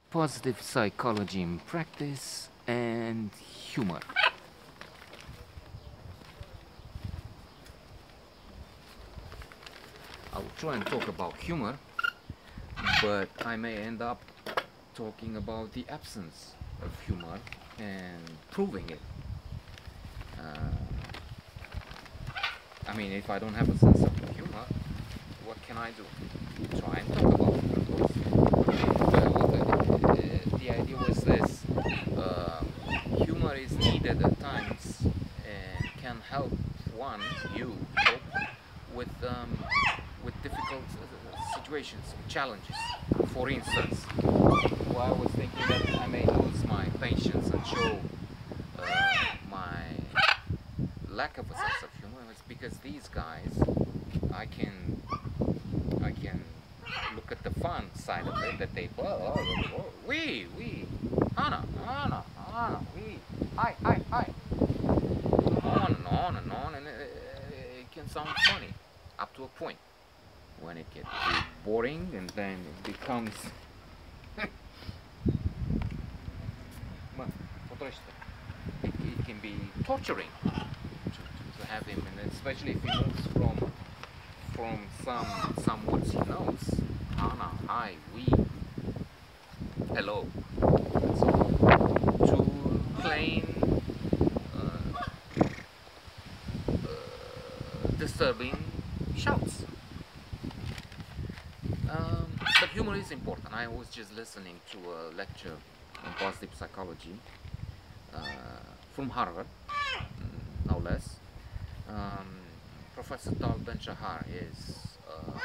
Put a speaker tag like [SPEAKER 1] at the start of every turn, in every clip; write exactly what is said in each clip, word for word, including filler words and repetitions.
[SPEAKER 1] Positive psychology in practice and humor. I'll try and talk about humor, but I may end up talking about the absence of humor and proving it. Uh, I mean, if I don't have a sense of humor, what can I do? Try and talk about it, of course. Well, the, the idea was this. Uh, humor is needed at times and can help one, you, cope with, um, with difficult uh, situations, challenges. For instance, well, I was thinking that I may lose my patience and show uh, my lack of a sense of humor was because these guys, I can, I can look at the fun side of it that they, oh, oh, oh, we, we, Hana, Hana, Hana, we, hi, hi, hi, on and on and on, and it, it can sound funny up to a point. When it gets boring and then it becomes it, it can be torturing to, to, to have him, and especially if he moves from from some some words he knows. Hana, hi, we, hello. So to plain uh, uh, disturbing shouts. Um, but humor is important. I was just listening to a lecture on positive psychology uh, from Harvard, mm, no less. Um, Professor Tal Ben Shahar is uh,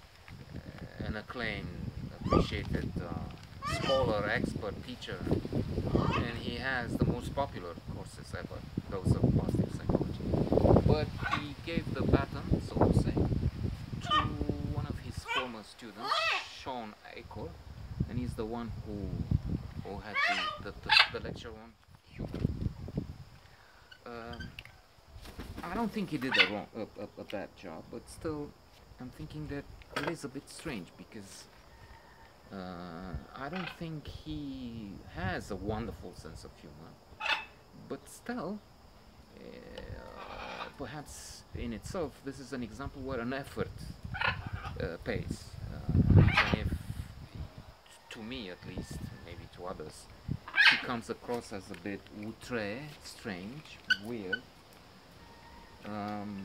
[SPEAKER 1] an acclaimed, appreciated uh, scholar, expert, teacher, and he has the most popular courses ever, those of positive psychology. But he gave the baton, so to say, to one of his former students, Sean Aker, and he's the one who who had the, the, the, the lecture on humor. Um, I don't think he did a, wrong, a, a, a bad job, but still, I'm thinking that it is a bit strange because uh, I don't think he has a wonderful sense of humor, but still, uh, perhaps in itself, this is an example where an effort uh, pays. Uh, even if, to me at least, maybe to others, he comes across as a bit outre, strange, weird. Um,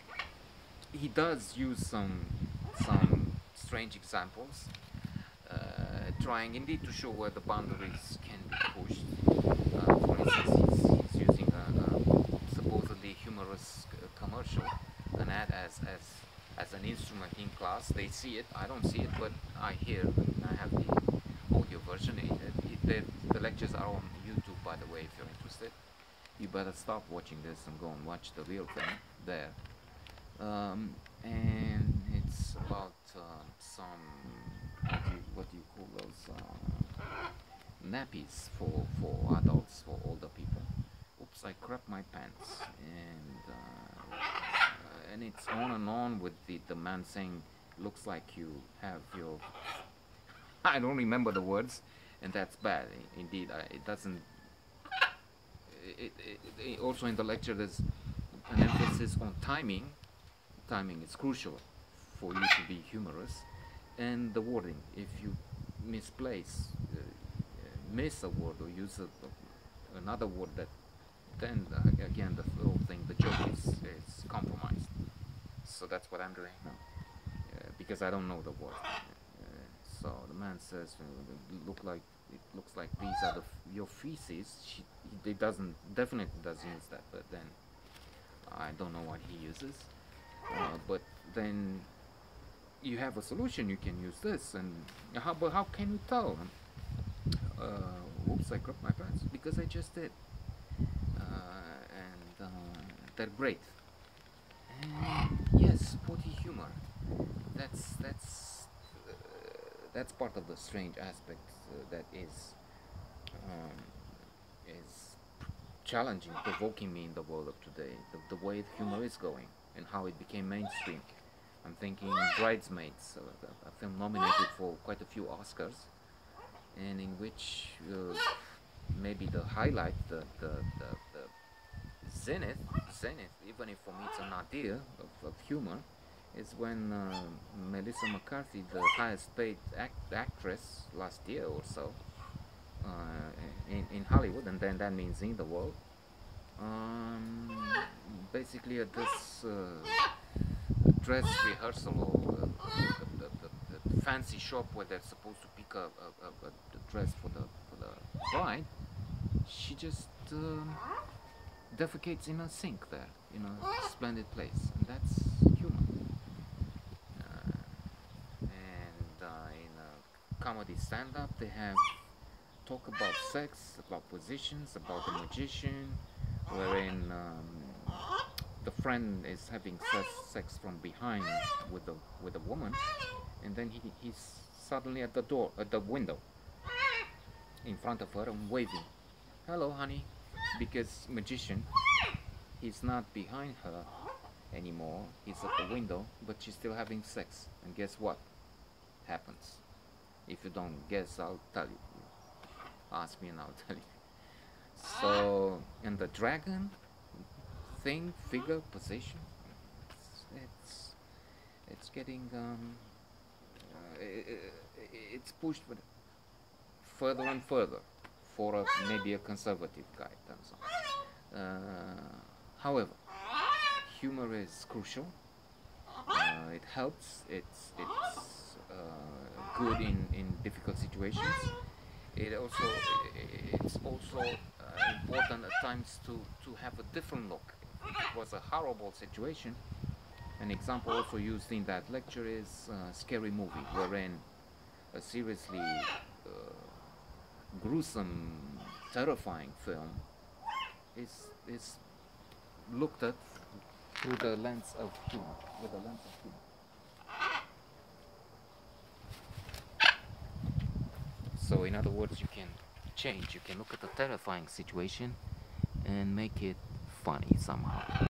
[SPEAKER 1] he does use some some strange examples, uh, trying indeed to show where the boundaries can be pushed. Uh, for instance, he's, he's using a, a supposedly humorous uh, commercial, an ad as as as an instrument in class. They see it. I don't see it, but I hear. I have the audio version. It, it, it, the lectures are on YouTube, by the way. If you're interested, you better stop watching this and go and watch the real thing there. Um, and it's about uh, some what do you, what do you call those uh, nappies for for adults, for older people. Oops, I crapped my pants, and uh, uh, and it's on and on with the the man saying, "Looks like you have your." I don't remember the words, and that's bad. Indeed, I, it doesn't. It, it, it, also in the lecture, there's an emphasis on timing. Timing is crucial for you to be humorous, and the wording. If you misplace, uh, miss a word or use a, another word, that then uh, again the whole thing, the joke is, is compromised. So that's what I'm doing now, uh, because I don't know the word. Uh, so the man says, uh, "Look like it looks like these are the f- your feces." She, he doesn't definitely doesn't use that, but then I don't know what he uses. Uh, but then you have a solution. You can use this, and how? But how can you tell? Uh, oops, I cropped my pants because I just did, uh, and uh, they're great. And yes, spotty humor. That's that's uh, that's part of the strange aspect uh, that is um, is challenging, provoking me in the world of today. The, the way humor is going and how it became mainstream. I'm thinking Bridesmaids, uh, a film nominated for quite a few Oscars, and in which uh, maybe the highlight, the, the, the, the zenith, zenith, even if for me it's an idea of, of humor, is when uh, Melissa McCarthy, the highest paid act actress last year or so uh, in, in Hollywood, and then that means in the world, um, basically at this uh, dress rehearsal or uh, the, the, the, the fancy shop where they're supposed to pick up a, a, a, a dress for the, for the bride, she just um, defecates in a sink there, in a splendid place, and that's humor. Uh, and uh, in a comedy stand-up, they have talk about sex, about positions, about the magician, wherein um, the friend is having sex, sex from behind with the with a woman, and then he he's suddenly at the door, at the window, in front of her and waving, "Hello, honey," because magician, he's not behind her anymore. He's at the window, but she's still having sex. And guess what happens? If you don't guess, I'll tell you. Ask me and I'll tell you. So, and the dragon thing, figure, position, it's it's, it's getting um, uh, it, it's pushed with further and further for a, maybe a conservative guy. Turns out. Uh, however, humor is crucial. Uh, it helps. It's it's uh, good in in difficult situations. It also it's also uh, important at times to to have a different look. If it was a horrible situation, an example also used in that lecture is uh, Scary Movie, wherein a seriously uh, gruesome, terrifying film is is looked at through the lens of humor, with the lens of humor. So in other words, you can change, you can look at a terrifying situation and make it funny somehow.